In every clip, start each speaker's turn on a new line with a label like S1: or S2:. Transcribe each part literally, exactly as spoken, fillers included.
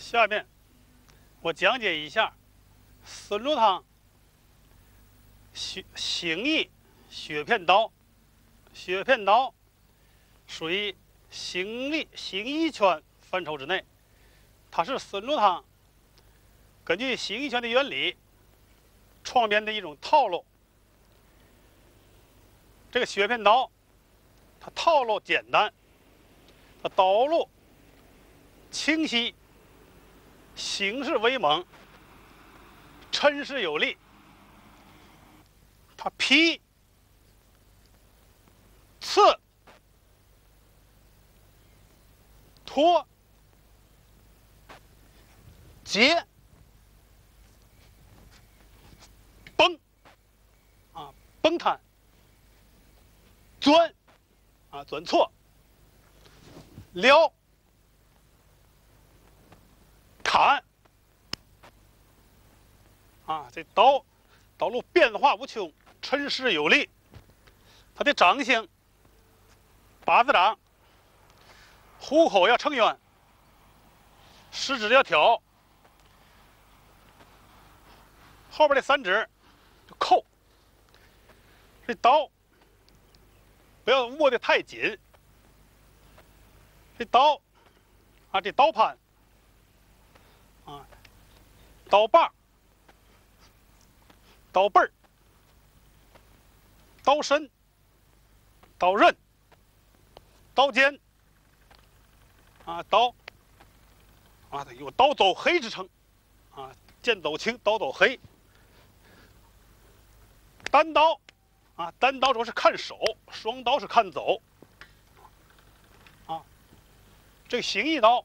S1: 下面我讲解一下孙禄汤血形意血片刀。血片刀属于形意形意拳范畴之内，它是孙禄汤根据形意拳的原理创编的一种套路。这个血片刀，它套路简单，它刀路清晰，形势威猛，抻实有力。它劈、刺、拖、截、崩啊，崩탄、钻啊，钻错、撩、砍啊，这刀刀路变化无穷，抻实有力。它的掌形八字掌，虎口要呈圆，食指要挑，后边的三指就扣。这刀不要握得太紧。这刀啊，这刀盘啊，刀把、刀背儿、刀身、刀刃、刀尖啊，刀啊，有刀走黑之称啊，剑走青，刀走黑。单刀啊，单刀主要是看手，双刀是看走啊。这个形意刀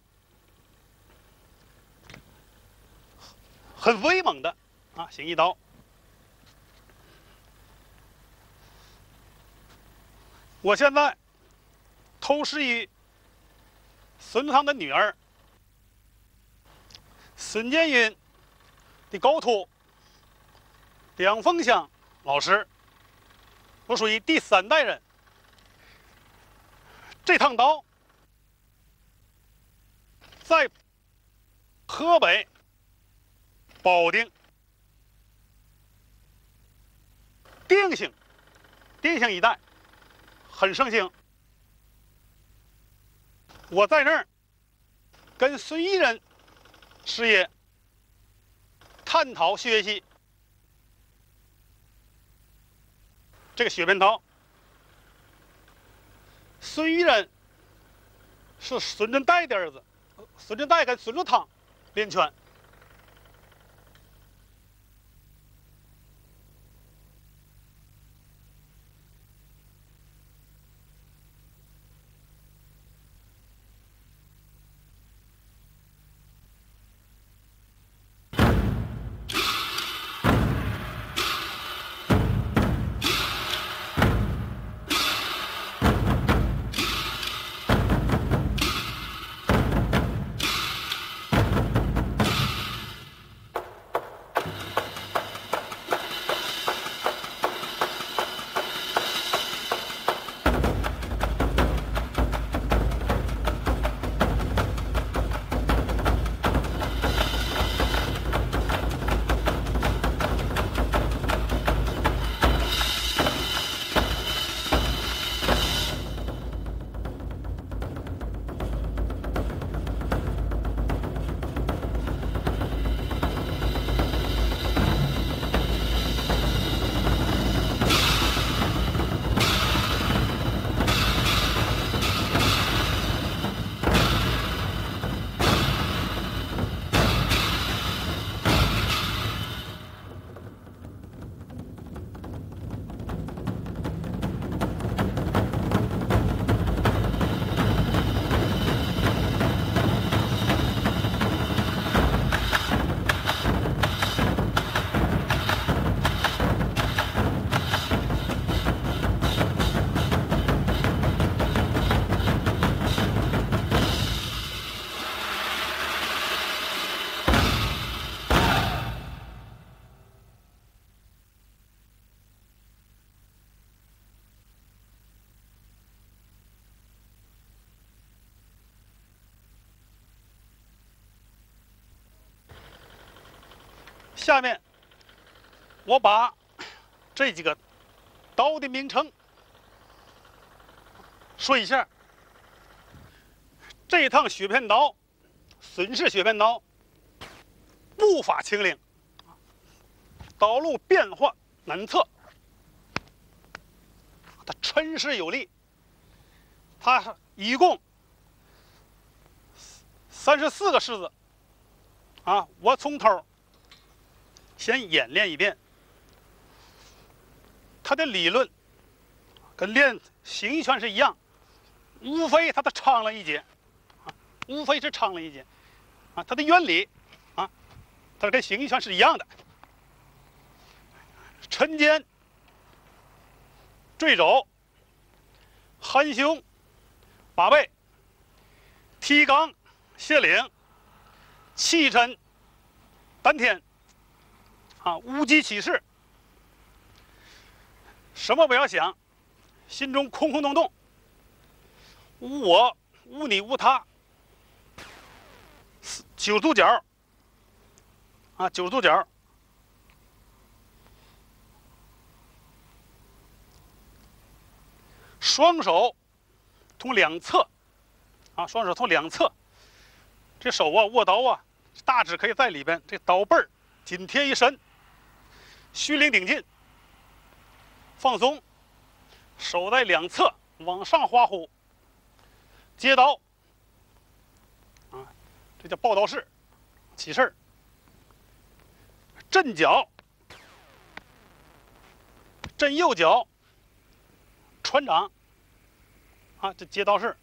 S1: 很威猛的啊，形意刀。我现在偷师于孙禄汤的女儿孙建云的高徒梁凤香老师，我属于第三代人。这趟刀在河北保定、定兴、定兴一带很盛行。我在那儿跟孙一人师爷探讨学习这个血片刀。孙一人是孙振岱的儿子，孙振岱跟孙禄汤练拳。 下面我把这几个刀的名称说一下。这一趟雪片刀，孙氏雪片刀，步法轻灵，刀路变化难测，它沉实有力。它一共三十四个式子啊，我从头先演练一遍。它的理论跟练形意拳是一样，无非它的长了一截，啊，无非是长了一截，啊，它的原理啊，它跟形意拳是一样的。沉肩、坠肘、含胸、把背、提肛、卸领、气沉、丹田，啊，无极起势。什么不要想，心中空空洞洞，无我，无你，无他。九十度角，啊，九十度角。双手从两侧，啊，双手从两侧，这手啊握刀啊，大指可以在里边，这刀背儿紧贴一身，虚灵顶劲，放松，手在两侧往上划弧，接刀，啊，这叫抱刀式，起势，震脚，震右脚。船掌，啊，这接刀式，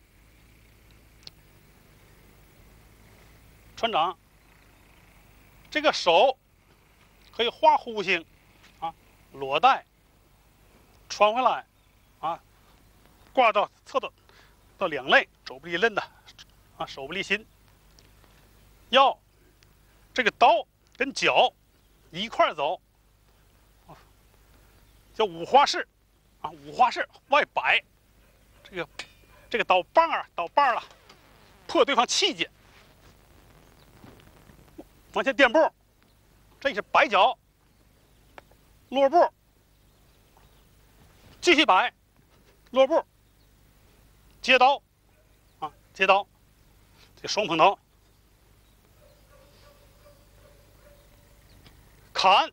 S1: 船掌，这个手可以画弧形，啊，裸带，穿回来，啊，挂到侧头到两肋，肘不离刃的，啊，手不离心。要这个刀跟脚一块走，啊，叫五花式。啊，五花式外摆，这个这个刀棒啊，刀把啊，破对方气节，往前垫步，这是摆脚，落步，继续摆，落步，接刀，啊，接刀，这双捧刀，砍，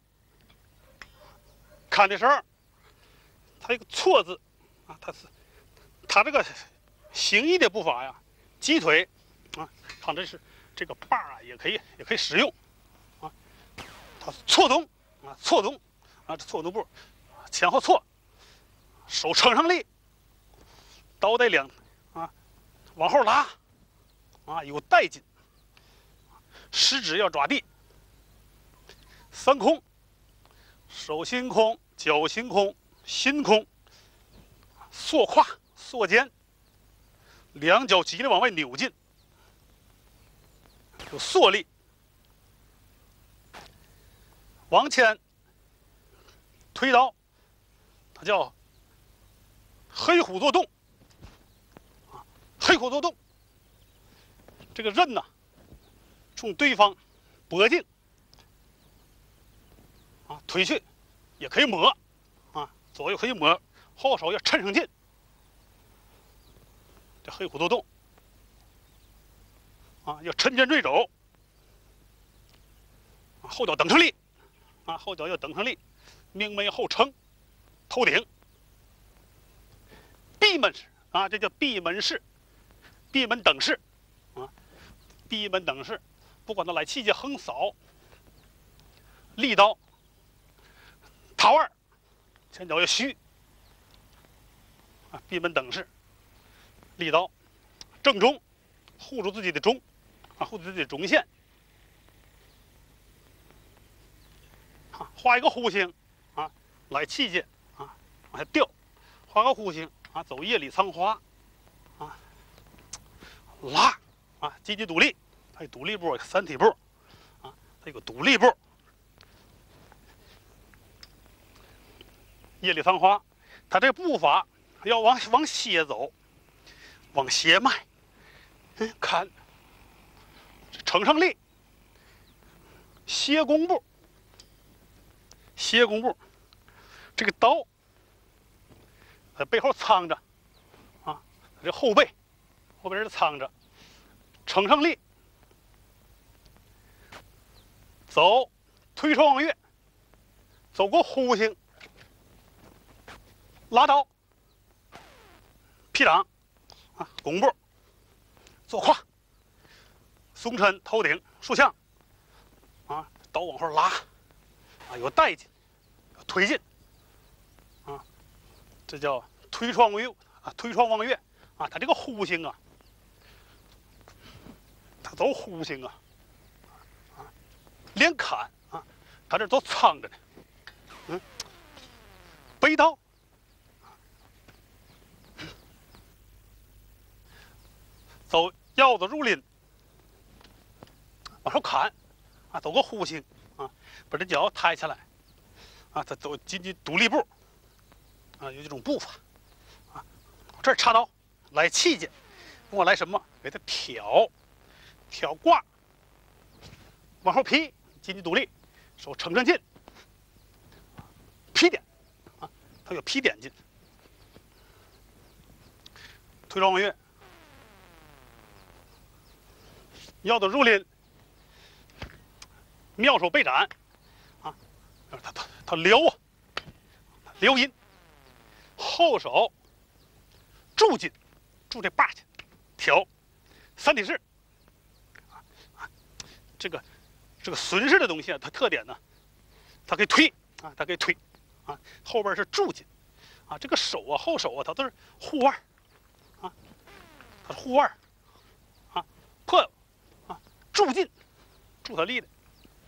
S1: 砍的时候。它一个错字，啊，它是，它这个形意的步伐呀，击腿，啊，看这是这个把啊，也可以也可以使用，啊，它错动，啊，错动，啊，这错动步，前后错，手撑上力，刀带两，啊，往后拉，啊，有带劲，食指要抓地，三空，手心空，脚心空。心空，缩胯缩肩，两脚极力往外扭进，有缩力。往前推刀，它叫黑虎做动，啊，黑虎做动。这个刃呢，冲对方脖颈，啊，推去，也可以抹。左右可以抹，后手要抻上劲，这黑虎斗动，啊，要沉肩坠肘，啊，后脚等上力，啊，后脚要等上力，明眉后撑，头顶，闭门式，啊，这叫闭门式，闭门等式，啊，闭门等式，不管它来气节横扫，利刀，桃二。前脚要虚，啊，闭门等式，立刀，正中，护住自己的中，啊，护住自己的中线，啊，画一个弧形，啊，来气节，啊，往下掉，画个弧形，啊，走叶里苍花，啊，拉，啊，积极独立，它有独立步，三体步，啊，它有个独立步。叶里苍花，他这个步伐要往往斜走，往斜迈，嗯，看，承上力，斜弓步， 斜弓步，这个刀在背后藏着，啊，这后背后边是藏着，撑上立，走推窗望月，走过弧形，拉刀，劈掌，啊，弓步，坐胯，松抻头顶竖向，啊，刀往后拉，啊，有带劲，有推进，啊，这叫推窗望月啊，推窗望月啊，它这个弧形啊，它都弧形啊，啊，连砍啊，它这都藏着呢，嗯，背刀。走腰子入林，往上砍，啊，走个弧形，啊，把这脚抬起来，啊，再走进进独立步，啊，有这种步法，啊，这儿插刀，来气节，跟我来什么？给它挑，挑挂，往后劈，进进独立，手撑上劲，劈点，啊，它有劈点劲，推窗望月。腰子入林，妙手背斩，啊，他他他撩啊，撩阴，后手住劲，住这把去，挑，三体式，啊啊，这个这个孙氏的东西啊，它特点呢，它可以推啊，它可以推，啊，后边是住劲，啊，这个手啊后手啊，它都是护腕，啊，它是护腕，啊，破。助劲，助他力的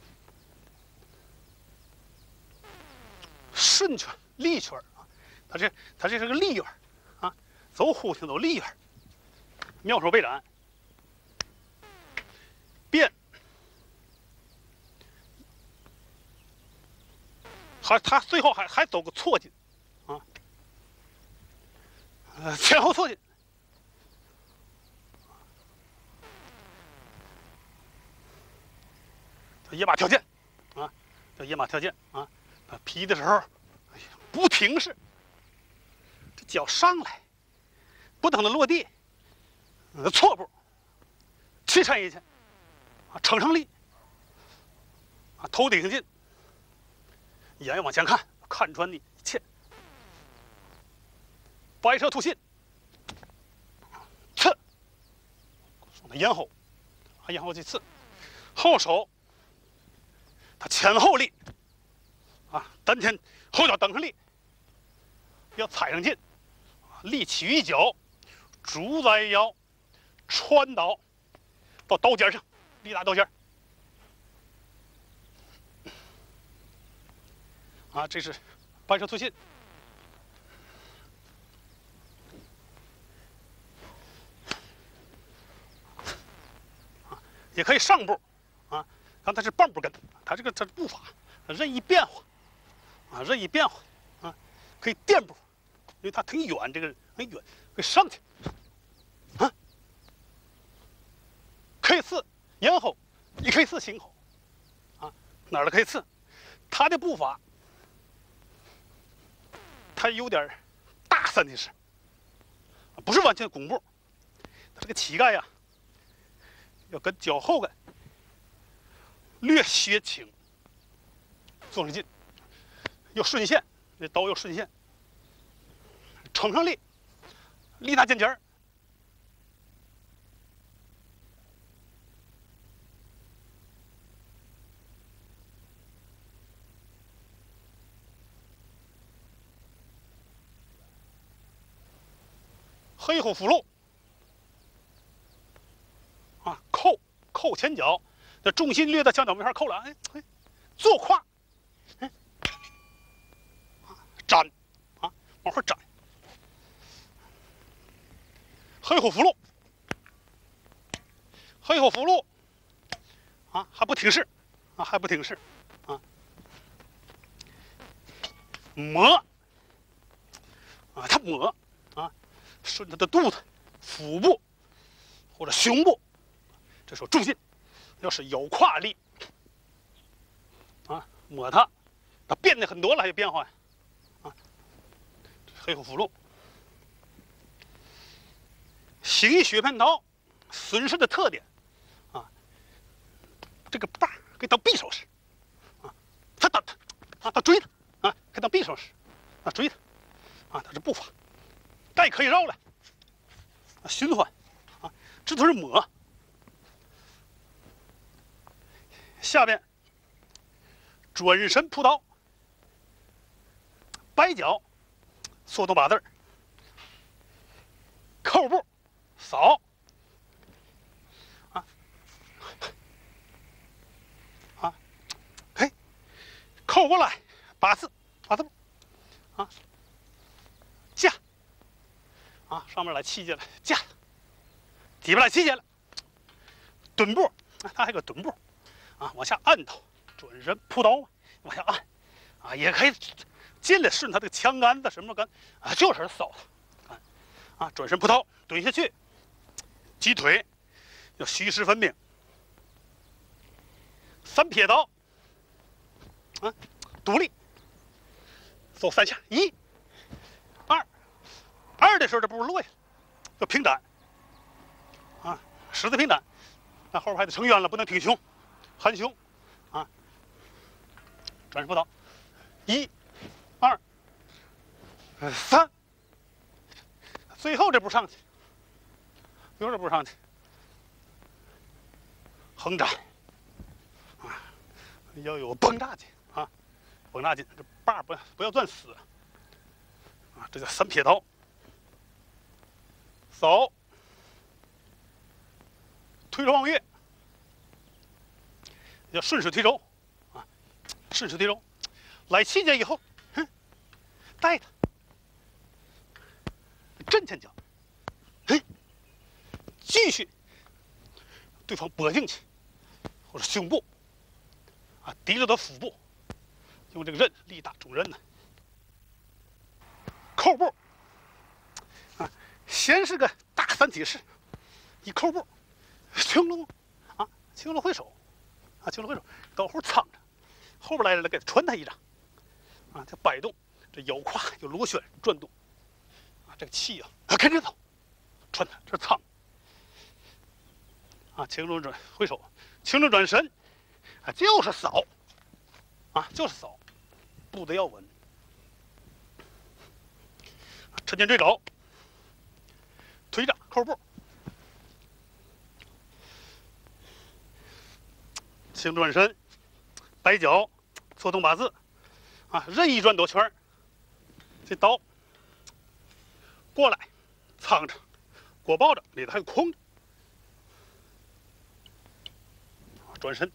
S1: 顺拳、力拳啊，他这他这是个力拳啊，走弧形走力拳，妙手背斩，变，还他最后还还走个错劲啊，呃前后错劲。野马跳涧，啊，叫野马跳涧啊，啊，劈的时候，哎呀，不停式，这脚上来，不等它落地，呃，错步，气沉一去，啊，撑上立，啊，头顶进，眼往前看，看穿你一切，白蛇吐信，刺，从他咽喉，啊，咽喉去刺，后手。他前后立，啊，单前后脚蹬上立，要踩上劲，力起于脚，足在腰，穿倒到刀尖上，力打刀尖。啊，这是白蛇吐信。啊，也可以上步，啊，看它是半步跟。它这个它步法任意变化，啊，任意变化，啊，可以垫步，因为它挺远，这个很远，可以上去，啊，可以刺咽喉，也可以刺心口，啊，哪儿都可以刺。它的步法，它有点大三体式，不是完全弓步，它这个膝盖呀，要跟脚后跟。略斜倾，坐上劲，要顺线，那刀要顺线，撑上力，力大尖尖儿，黑虎符箓，啊，扣扣前脚。这重心略到墙角没法扣了，哎哎，坐胯，哎，斩，啊，往后斩。黑虎符箓，黑虎符箓，啊，还不停式，啊，还不停式，啊，磨，啊，他磨，啊，顺他的肚子、腹部或者胸部，这时候重心。要是有胯力，啊，抹它， 它变得很多了，还有变化呀，啊，黑虎符箓，形意血片刀损失的特点，啊，这个把可以当匕首使，啊，他打他，啊，他追他，啊，可以当匕首使，啊，追他，啊，他是步法，带可以绕了，啊，循环，啊，这都是抹。下边转身扑刀，摆脚，缩动把字儿，扣步，扫，啊，啊，嘿，扣过来，八字，八字步，啊，架，啊，上面来七节了，架，底下来七节了，蹲步，啊，它还有个蹲步。啊，往下按头，转身扑刀，往下按，啊，也可以尽量顺他这个枪杆子什么杆，啊，就是扫他，啊，啊，转身扑刀，蹲下去，击腿，要虚实分明。三撇刀，啊，独立，走三下，一、二，二的时候这步落下，要平展，啊，十字平展，那后边还得成圆了，不能挺胸。含胸，啊，转身扑刀，一、二、三，最后这步上去，最后这步上去，横斩，啊，要有绷扎劲啊，绷扎劲，这把不不要攥死，啊，这叫三撇刀，走，推手望月。叫顺水推舟，啊，顺水推舟，来七节以后，哼，带他，震前脚，嘿，继续，对方脖颈去，或者胸部，啊，敌着他腹部，用这个刃力大中刃呢，扣步，啊，先是个大三体式，一扣步，青龙，啊，青龙回手。啊，青龙回手，刀后藏着，后边来人了，给他传他一掌，啊，这摆动，这腰胯有螺旋转动，啊，这个气啊，啊跟着走，传他这藏，啊，青龙转回手，青龙转身，啊，就是扫，啊，就是扫，步子要稳，沉肩坠肘，推掌扣步。青转身，摆脚，错动把字，啊，任意转多圈这刀过来，藏着，裹抱着，里头还有空着。转身，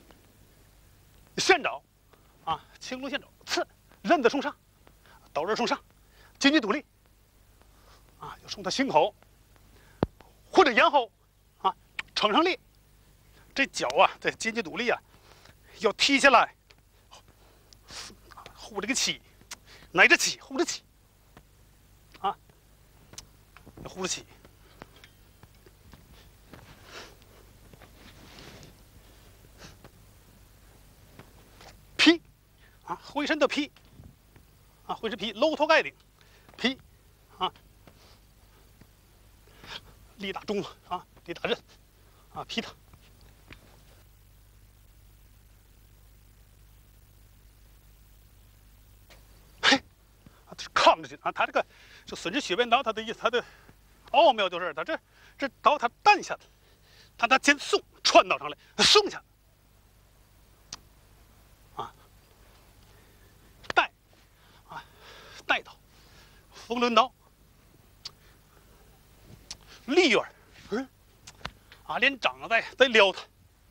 S1: 旋爪，啊，青龙旋爪，刺，刃子冲上，刀刃冲上，紧紧独立，啊，要冲他心口，或者咽喉，啊，撑上力。这脚啊，这紧紧独立啊，要踢下来，护这个起，挨着起，护着起，啊，护着起，劈，啊，回身的劈，啊，回身劈，搂头盖顶，劈，啊，力打中啊，力打刃，啊，劈他。抗着劲啊！他这个就损之血变刀，他的意思，他的奥妙就是他这这刀他弹下来，他他先送穿刀上来，送下啊，带啊带刀，风轮刀，利刃，嗯啊，连掌在在撩他，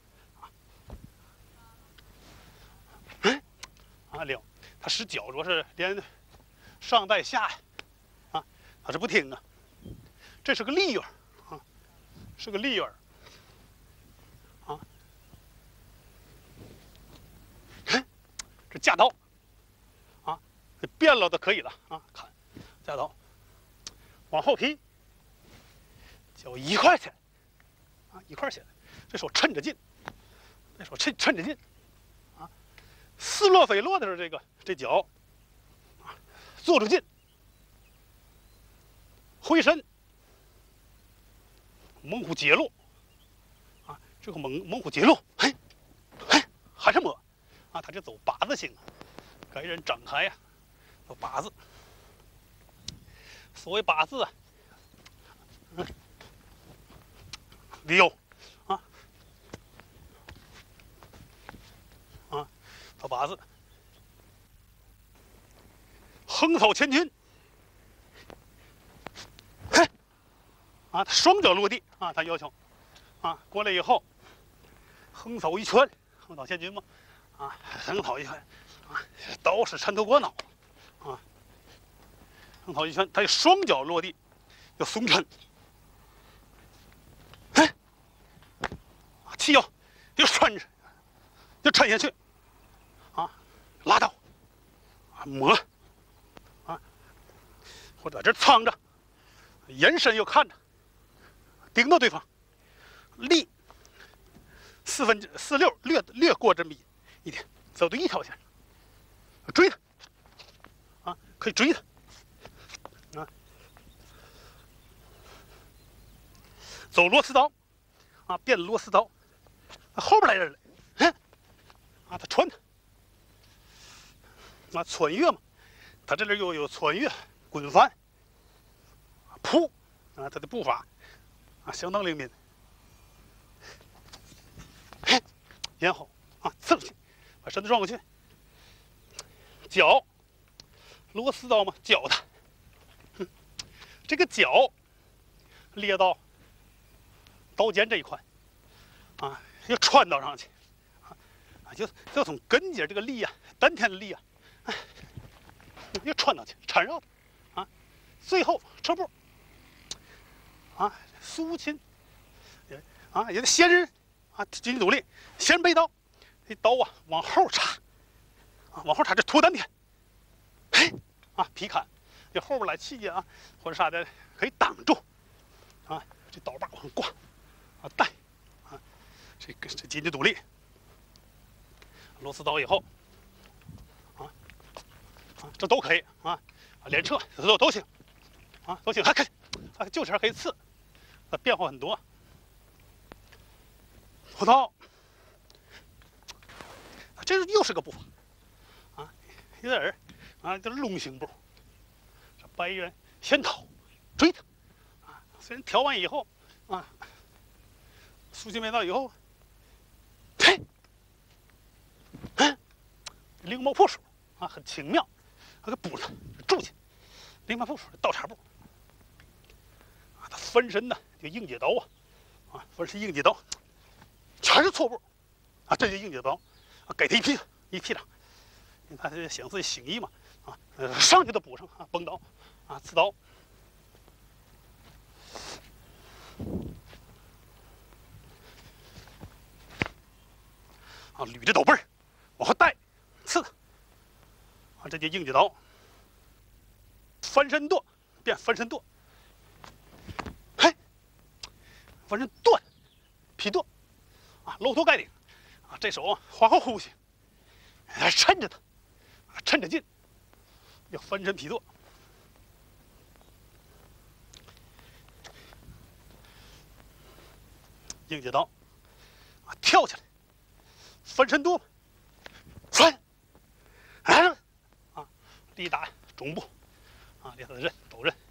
S1: 嗯啊撩，他使脚主要是连。上带下呀，啊，他是不听啊。这是个利刃啊，是个利刃啊。看，这架刀啊，这变了的可以了啊。看，架刀往后劈，脚一块起来啊，一块起来。这手抻着劲，这手抻抻着劲啊， 似落非落的时候，这个这脚坐住劲，回身猛虎解落啊，这个猛猛虎解落，嘿，嘿，喊什么啊？他就走八字形，给人张开呀、啊，走八字。所谓八字啊，嗯，里有啊啊，走八字，横扫千军。嘿，啊，他双脚落地啊，他要求啊，过来以后，横扫一拳，横扫千军嘛，啊，横扫一拳，啊，刀是缠头过脑，啊，横扫一拳，他双脚落地，要松沉，哎，啊，气要要穿着，要沉下去，啊，拉倒，啊，磨，啊，或者在这藏着，眼神又看着，盯到对方，力四分四六略略过这么一一点，走对一条线，追他，啊，可以追他，啊，走螺丝刀，啊，变螺丝刀，后边来人了，哎，啊，他穿他，啊，穿越嘛，他这里又有穿越、滚翻、扑，啊，他的步伐，啊，相当灵敏。嘿，咽喉啊，刺过去，把身子转过去，脚，螺丝刀嘛，绞他，哼，这个脚裂到刀尖这一块，啊，要穿到上去，啊，就就从根节这个力呀、啊，丹田的力呀、啊，哎，要穿到去，缠绕的，啊，最后撤步，啊，苏秦，啊，也得先人，啊，进行努力，先背刀，这刀啊往后插，啊，往后插，这脱丹田，嘿，啊，劈砍，这后边来气呀啊，或者啥的可以挡住，啊，这刀把往上挂，啊，带，啊，这个这进行努力，螺丝刀以后，啊，啊，这都可以啊，啊，连撤都都行，啊，都行，还可以，啊，就这可以刺，啊，变化很多。虎刀，这又是个步伐，啊，有点儿啊，这龙行步。这白猿先逃，追他，啊，虽然调完以后，啊，苏秦没到以后，嘿，哎，灵毛破手啊，很轻妙，他给补了，住去，灵毛破手倒插步，啊，他翻身呢，就硬解刀啊，啊，翻身硬解刀。全是错步，啊，这就硬解刀，啊，给他一劈一劈掌，你看他想自己醒义嘛，啊，呃，上去都补上啊，崩刀，啊，刺刀，啊，捋着斗背儿往后带，刺他，啊，这就硬解刀，翻身剁变翻身剁，嘿，翻身断，劈剁。啊，露头盖顶，啊，这手划好呼吸，还抻着它，啊，抻着劲，要翻身劈剁，硬解刀，啊，跳起来，翻身剁，翻，哎，啊，力打中部，啊，力打刃抖刃，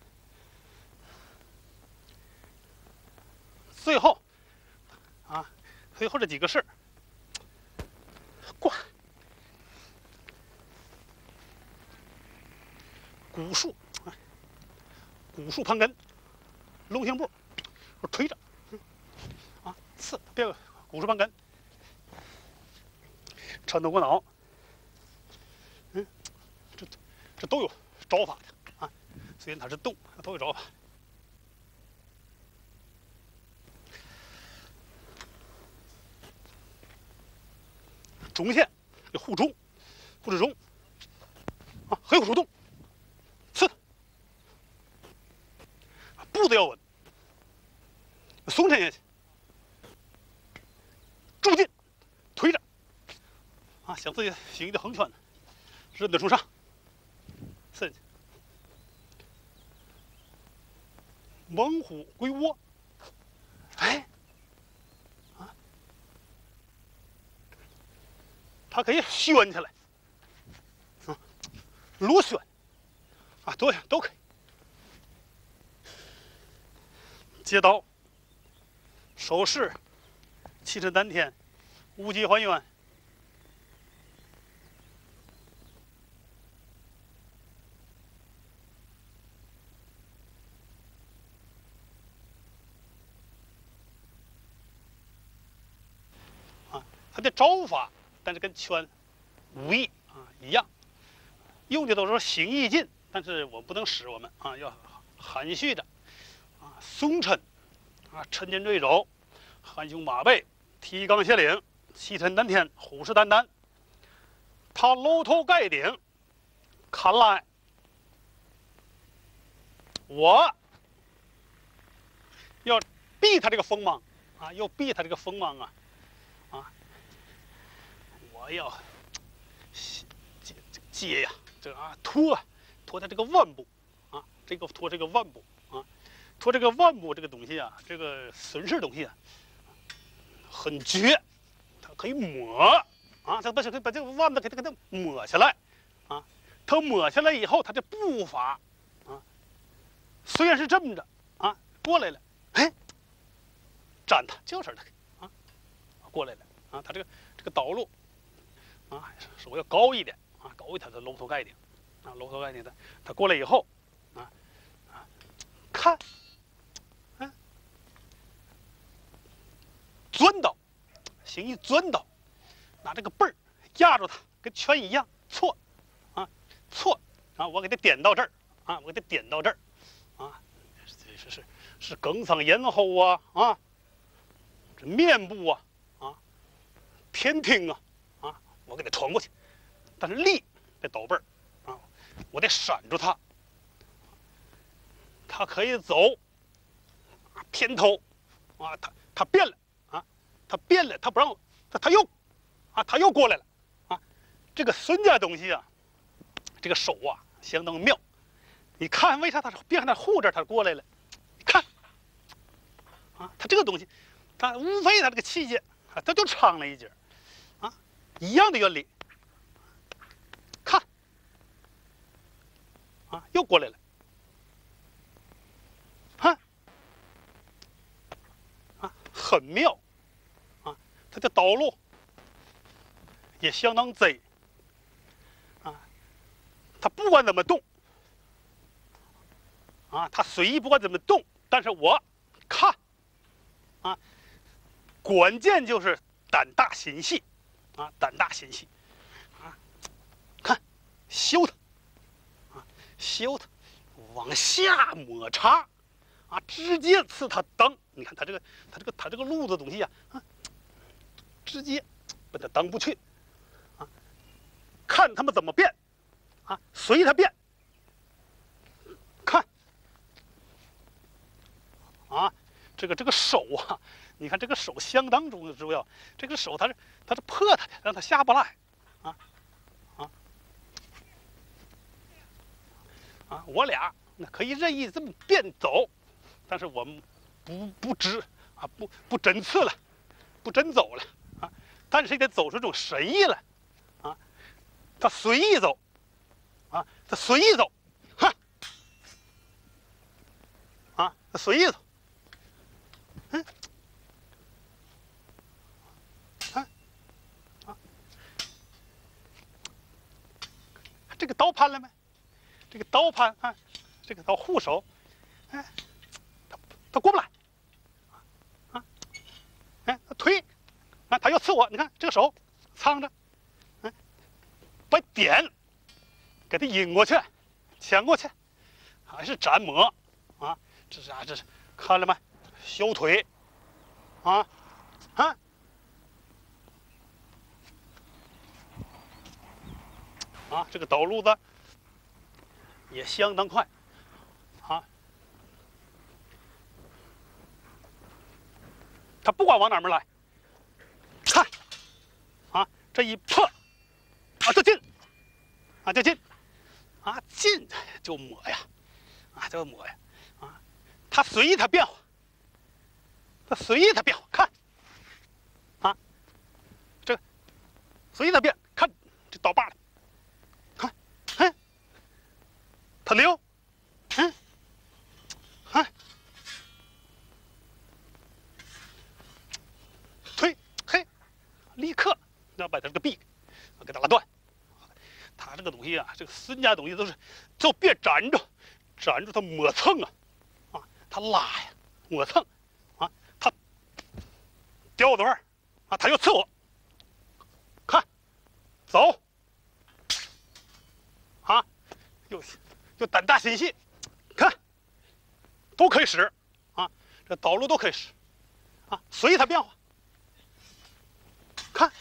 S1: 最后，啊。最后这几个事儿，挂古树，古树盘根，龙行步，我推着，啊，刺别古树盘根，缠头过脑，嗯，这这都有招法的啊，虽然它是动，它都有招法。中线有护中，护至中，啊，黑虎出动，刺他，步子要稳，松沉下去，住劲，推着，啊，想整自己形意的横圈呢，人得冲上，伸去，猛虎归窝，哎，啊，它可以旋起来，啊，螺旋，啊，都都可以。接刀，手势，气沉丹田，无极还原。啊，它的招法，但是跟拳无异啊一样，用的都是形意劲，但是我不能使我们啊，要含蓄的啊，松沉啊，沉肩坠肘，含胸马背，提肛斜领，气沉丹田，虎视眈眈。他搂头盖顶，看来我要避他这个锋芒啊，要避他这个锋芒啊啊！我要接接呀，这啊拖拖他这个腕部啊，这个拖这个腕部啊，拖这个腕部这个东西啊，这个损失东西啊，很绝，它可以抹啊，它不是可以把这个腕子给它给它抹下来啊，它抹下来以后，它的步伐啊，虽然是这么着啊过来了，哎，粘它就是它啊，过来了啊，它这个这个导路啊，手要高一点啊，高一点的搂头盖顶啊，搂头盖顶的，它过来以后啊啊，看，嗯，钻到，形意钻到，拿这个背儿压住它，跟拳一样错啊错啊，我给它点到这儿啊，我给它点到这儿啊，是是是是哽嗓咽喉啊啊，这面部啊啊，天庭啊啊，我给它穿过去，但是力得倒背儿啊，我得闪住它，它可以走啊偏头啊，它它变了啊，它变了，它不让我，它它又啊，它又过来了啊，这个孙家东西啊，这个手啊相当妙，你看为啥它别看它护着它过来了，你看啊，它这个东西，它无非它这个器械啊，它就长了一截啊，一样的原理，看啊，又过来了，看啊，很妙啊，它的导路也相当贼啊，它不管怎么动啊，它随意不管怎么动，但是我看啊，关键就是胆大心细啊，胆大心细啊，看修它啊，修它往下抹插啊，直接刺它裆，你看它这个它这个它这个路子东西呀啊，直接把它裆部去啊，看他们怎么变啊，随它变，看啊，这个这个手啊，你看这个手相当重重要，这个手它是它是破它的，让它下不来啊啊啊！我俩那可以任意这么变走，但是我们不不直啊，不不真刺了，不真走了啊，但是也得走出这种神意来啊，他随意走啊，他随意走，哈啊，他随意走，嗯。这个刀攀了没？这个刀攀啊，这个刀护手，哎，他他过不来，啊，哎，他推，啊，他要刺我，你看这个手藏着，嗯，把点给他引过去，抢过去，还是斩磨，啊，这是啊，这是看了没？修腿，啊，啊。啊，这个导路子也相当快，啊，他不管往哪边来，看，啊，这一破， 啊，就进，啊，就进，啊，进就抹呀，啊，就抹呀，啊，它随意它变化，它随意它变化，看，啊，这个随意它变，看这刀把了，看，哎，它溜，嗯，哎，推，嘿，立刻要把它这个臂给它拉断。它这个东西啊，这个孙家东西都是，就别粘着，粘住它磨蹭啊，啊，它拉呀，磨蹭，啊，它吊子味儿，啊，它又刺我，看，走，啊，又又胆大心细，看，都可以使，啊，这道路都可以使，啊，随它变化，看。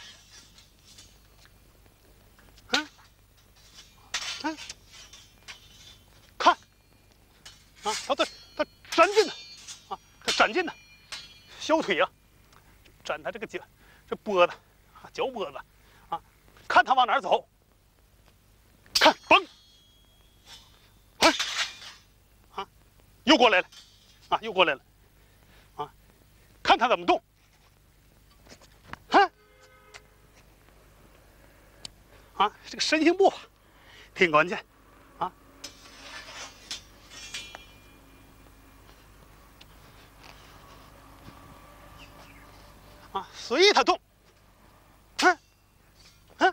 S1: 嗯，看，啊，他他他粘劲呢，啊，他粘劲呢，小腿啊，粘他这个脚，这脖子啊，脚脖子啊，看他往哪儿走，看嘣，哎，啊，又过来了，啊，又过来了，啊，看他怎么动，啊，啊，这个身形步伐挺关键。啊，随意它动，嗯，嗯，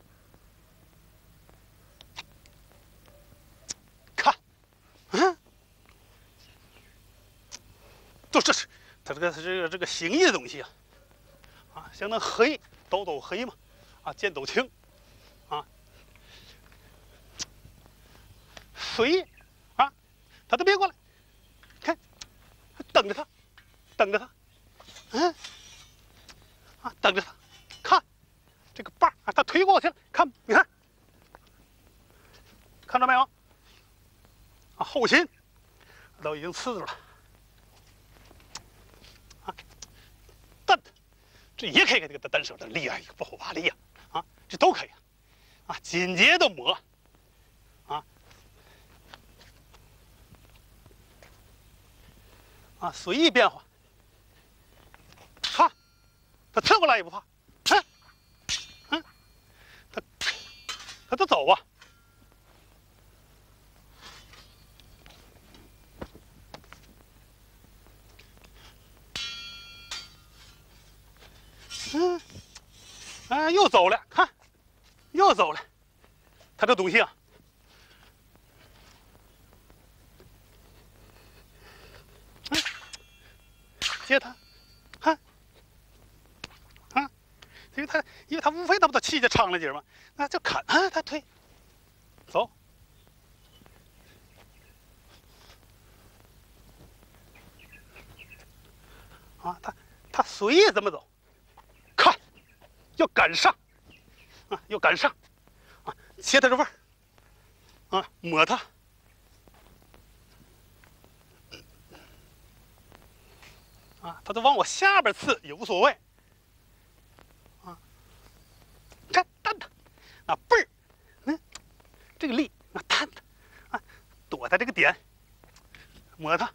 S1: 看，嗯，都这是它这个这个这个形意的东西啊，啊，像那黑斗斗黑嘛，啊，剑斗青，啊，随意，啊，他都别过来，看，等着他，等着他，嗯。啊，等着他，看这个把儿啊，他推过去了，看，你看，看到没有？啊，后心都已经刺住了，啊，蹬，这也可以给这个单手的力啊，不好发力呀，啊，这都可以，啊，紧接着磨，啊，啊，随意变化，看。他刺过来也不怕，嗯，嗯，他他都走啊，嗯，啊，又走了，看，又走了，他这东西啊，嗯，接他，看，啊。因为他，因为他无非他不都气节长了劲吗？那就看啊，他推，走，啊，他他随意怎么走，看，要赶上，啊，要赶上，啊，切他这味儿，啊，抹他，啊，他都往我下边刺也无所谓，啊，看蹬他，啊背儿，嗯，这个力啊蹬他，啊，躲他这个点，抹他。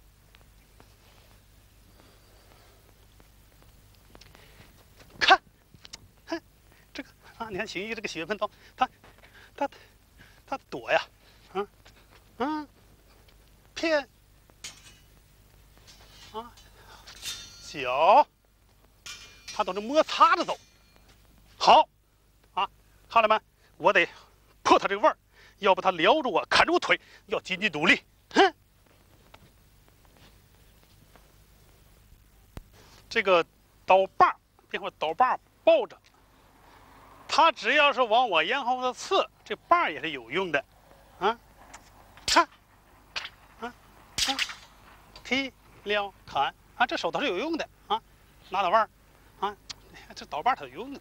S1: 看，哼，这个啊，你看邢毅这个血喷刀，他，他，他躲呀，啊，嗯，骗，啊，小，他都是摩擦着走。好，啊，看了没？我得破他这个味儿，要不他撩住我，砍住我腿，要紧紧努力。哼，这个刀把，别说刀把抱着，他只要是往我咽喉子刺，这把也是有用的，啊，看，啊，啊，踢撩砍啊，这手头是有用的啊，拿刀把儿，啊，这刀把它有用的。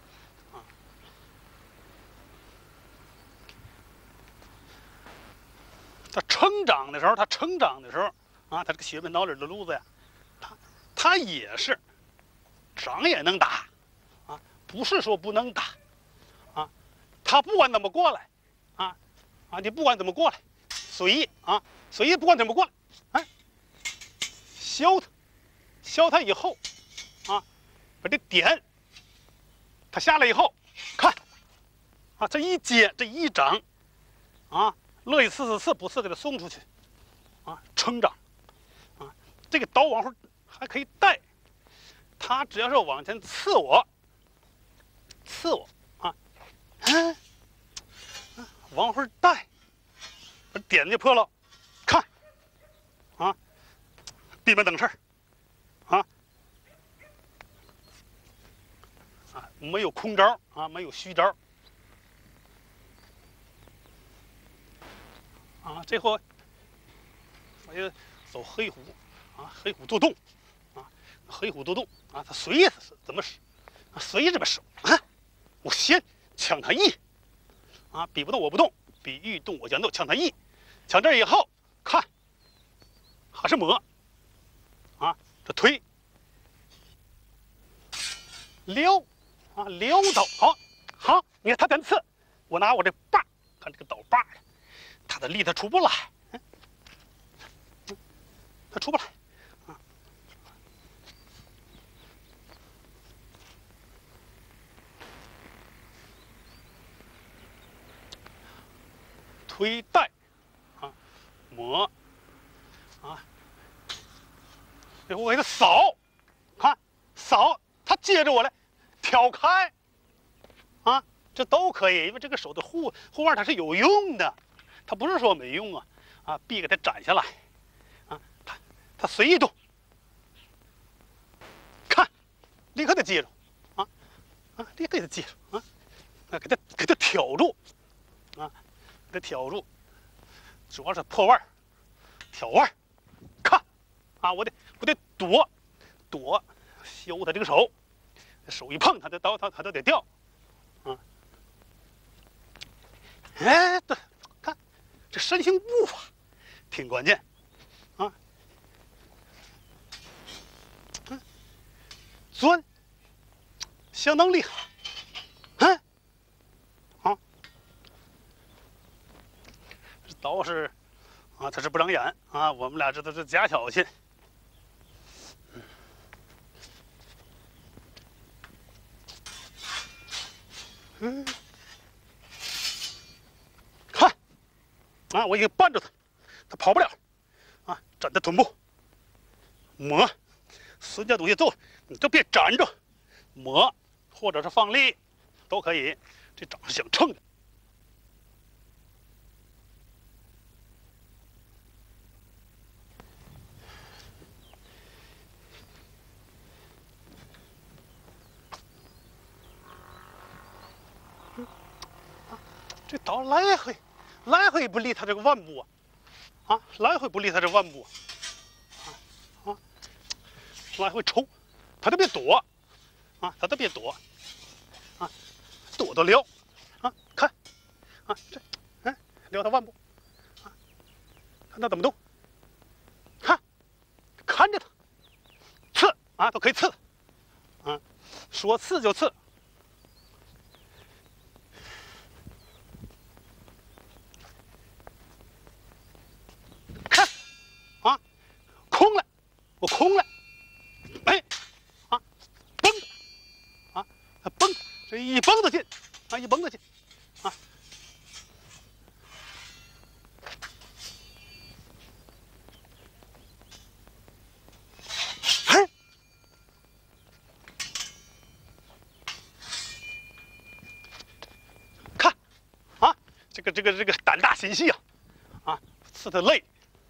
S1: 它成长的时候，它成长的时候啊，它这个血盆刀里的路子呀，它它也是长也能打，啊，不是说不能打，啊， 他不管怎么过来，啊啊，你不管怎么过来，随意啊，随意不管怎么过来，哎，削他，削他以后，啊，把这点，他下来以后，看，啊，这一接这一掌，啊，乐意刺刺刺，不刺给他送出去，啊，成长，啊，这个刀往后还可以带，他只要是往前刺我，刺我，啊，嗯。往回带，把点就破了，看，啊，闭门等事儿，啊，啊，没有空招啊，没有虚招，啊，这回我就走黑虎，啊，黑虎多动，啊，黑虎多动啊，他随意怎么使，啊，随意这么使，啊，我先抢他一。啊，比不动我不动，比欲动我将动，抢他一，抢这以后，看，还是磨，啊，这推，撩，啊撩刀，好，好，你看他敢刺，我拿我这把，看这个刀把呀，他的力他出不来，嗯，他出不来，啊，推带，啊，磨，啊，然后我给他扫，看扫，他接着我来，挑开，啊，这都可以，因为这个手的护护腕它是有用的，它不是说没用啊，啊，臂给它斩下来，啊，他他随意动，看，立刻的接住，啊，啊，立刻给他接住，啊，啊，给他给他挑住，啊。给它挑住，主要是破腕挑腕看，啊，我得我得躲，躲，削他这个手，手一碰他的刀，他他都得掉，啊，哎，对，看这身形步伐挺关键，啊，嗯，钻，相当厉害，嗯。刀是，啊，他是不长眼啊，我们俩这都是假小心。嗯，看，啊，我已经绊住他，他跑不了，啊，斩他臀部，磨，孙家东西做，你就别粘着，磨，或者是放力，都可以，这掌是相称的。这刀来回，来回不离他这个腕部啊，啊，来回不离他这腕部，啊啊，来回抽，他都别躲，啊，他都别躲，啊，躲都撩，啊，看，啊，这，哎，撩他腕部，啊，看他怎么动，看，看着他，刺啊，都可以刺，啊，说刺就刺。空了，我空了，哎，啊，绷着，啊，绷，这一绷得进，啊，一绷得进，啊，哎，看，啊，这个这个这个胆大心细啊，啊，刺他累。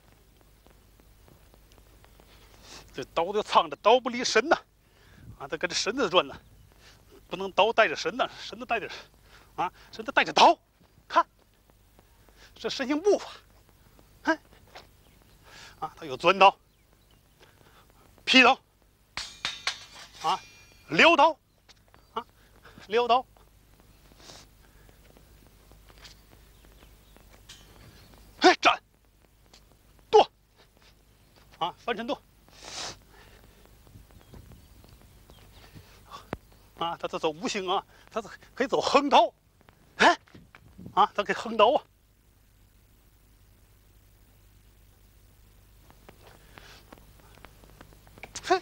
S1: 这刀就藏着，刀不离身呐，啊，得跟着身子转呐，不能刀带着身呐，身子带着，啊，身子带着刀，看，这身形步伐，哎，啊，他有钻刀、劈刀，啊，撩刀，啊，撩刀，哎，斩，剁，啊，翻身剁。啊，他他走无形啊，他可以走横刀，哎， 啊，咱给横刀啊。嘿，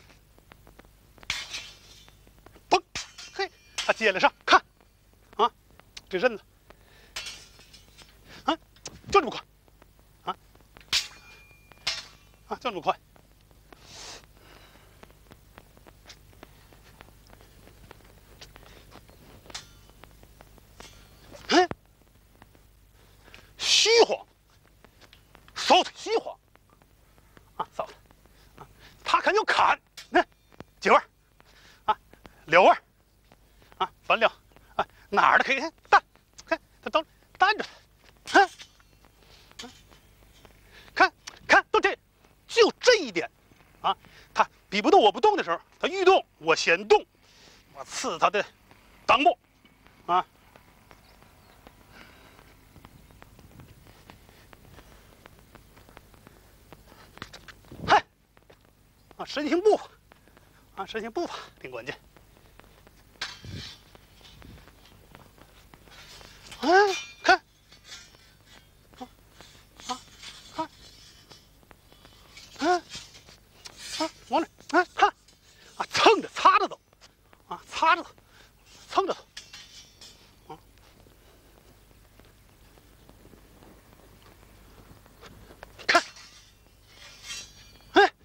S1: 嘣，嘿，他接了上，看，啊，这刃子，啊，就这么快，啊，啊，就这么快。嗯，虚晃，扫腿虚晃，啊，扫了，啊，他肯要砍，那几腕，啊，两腕，啊，反两，啊，哪儿的可以看弹，看他都弹着，看，看看都这，就这一点，啊，他比不动我不动的时候，他欲动我先动，我刺他的裆部，啊。啊，身形步伐，啊，身形步伐挺关键。啊，看，啊啊啊啊啊，往哪？啊，看，啊，蹭着擦着走，啊，擦着走，蹭着走，啊，看，哎。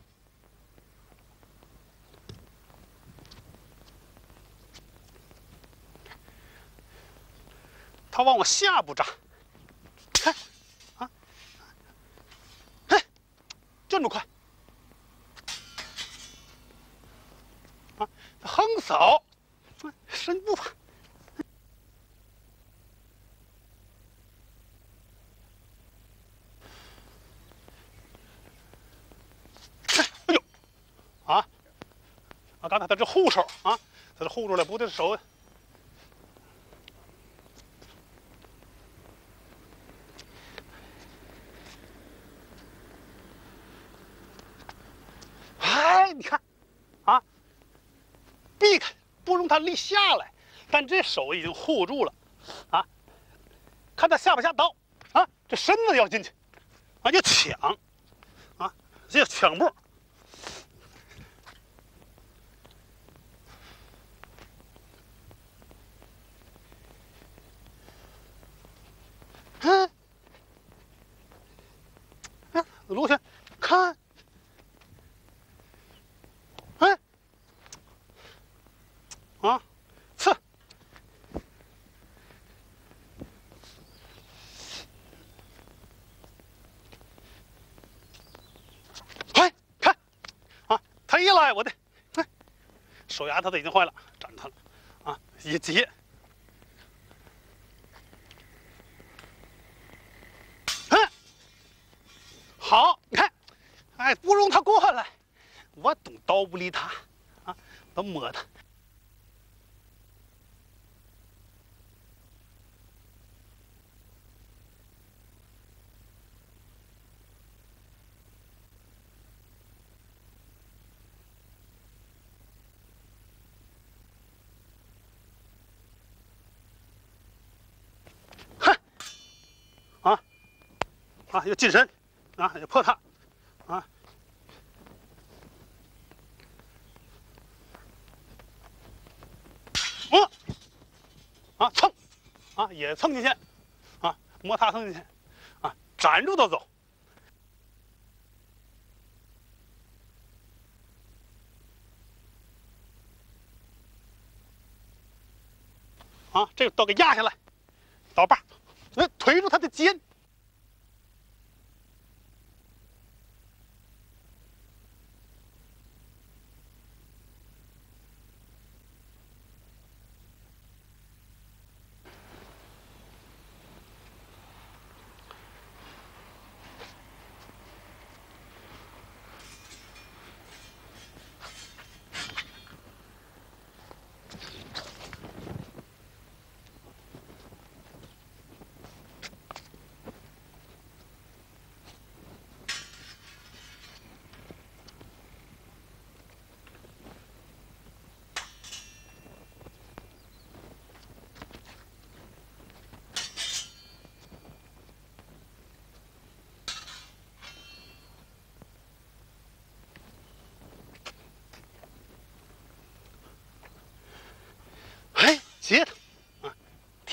S1: 他往我下部扎，看，啊，哎，就这么快，啊，他横扫，伸步伐，哎呦，啊，啊，刚才他这护手啊，他这护住了，不对手。哎，你看，啊，避开，不容他立下来，但这手已经护住了，啊，看他下不下刀，啊，这身子要进去，啊，要抢，啊，这叫抢步，嗯，啊，卢旋，看。哎，啊，刺，哎，看，啊，他一来我的，哎，手牙他都已经坏了，斩他了，啊，一接，嗯，好，你看，哎，不容他过来，我懂刀不离他，啊，我摸他。啊，啊，要近身，啊，要破他，啊，摸，啊，蹭，啊，也蹭进去，啊，摸他蹭进去，啊，斩住他走，啊，这个刀给压下来，刀把，呃，推住他的肩。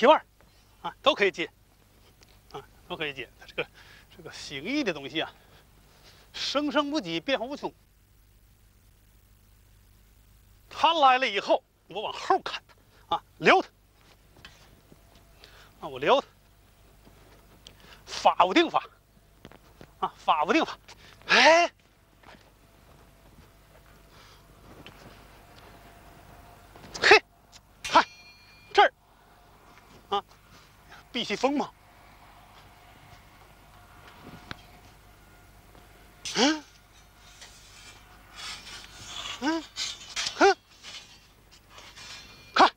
S1: 提腕儿啊，都可以接啊，都可以接。它这个这个形意的东西啊，生生不息，变化无穷。他来了以后，我往后看他啊，撩他啊，我撩他，法无定法啊，法无定法，哎。嘿，看这儿啊，避其锋芒。嗯嗯嗯，看，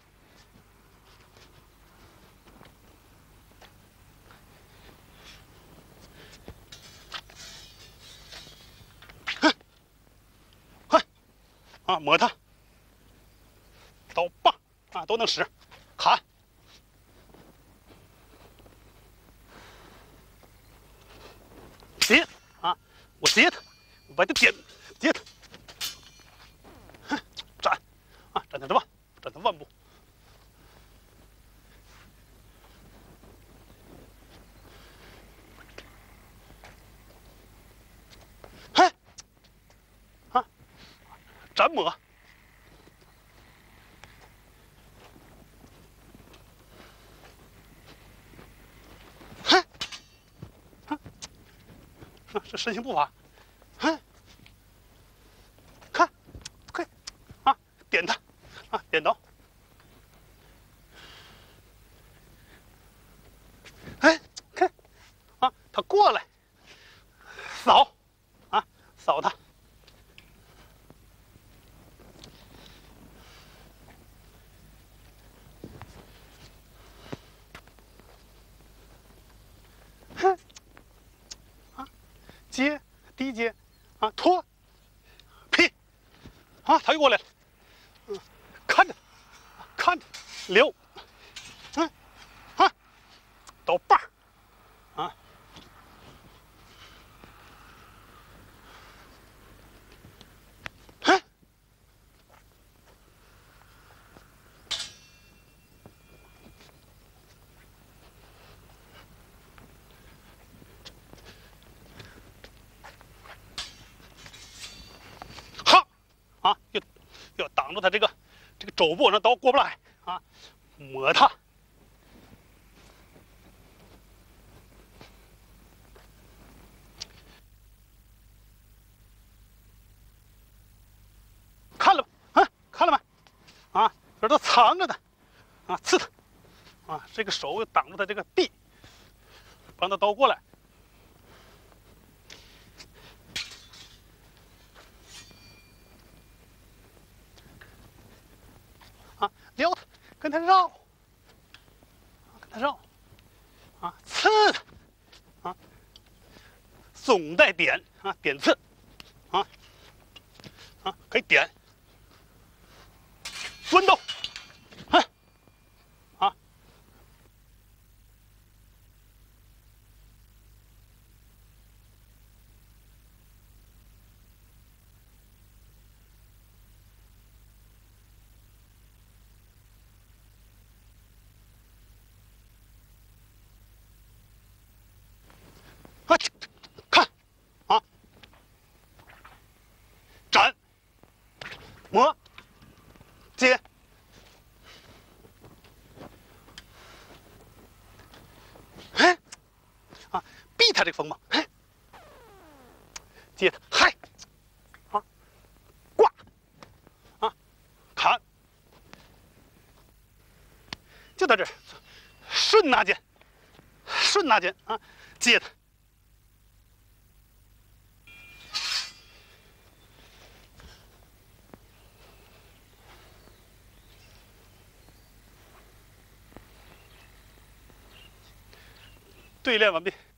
S1: 哼，看啊，摸它，刀棒啊都能使，砍。接啊！我接他，我把他点接他，哼，斩啊！斩他的腕，斩他腕部。嘿，啊！斩抹。嘿，啊！这身形步伐，哼，看，快啊！点他啊！点刀。哎，看啊！他过来，扫啊！扫他。哼，啊！接，低接，啊！拖，劈，啊！他又过来了。嗯，看着，看着，溜，嗯，啊，刀把啊，哼，哈，啊，又要挡住他这个这个肘部，让刀过不来啊，抹他。看了吧，啊，看了没？啊，这都藏着呢，啊，刺他，啊，这个手又挡住他这个臂，帮他刀过来。啊，撩他，跟他绕，跟他绕，啊，刺他，啊，总带点啊，点刺，啊，啊，可以点，钻刀，哼，啊，啊，看，啊，斩，磨，接，哎，啊，避他这个锋芒，哎，接他，嗨，啊，挂，啊，砍，就在这儿，顺拿剑，顺拿剑啊，接他。对练完毕。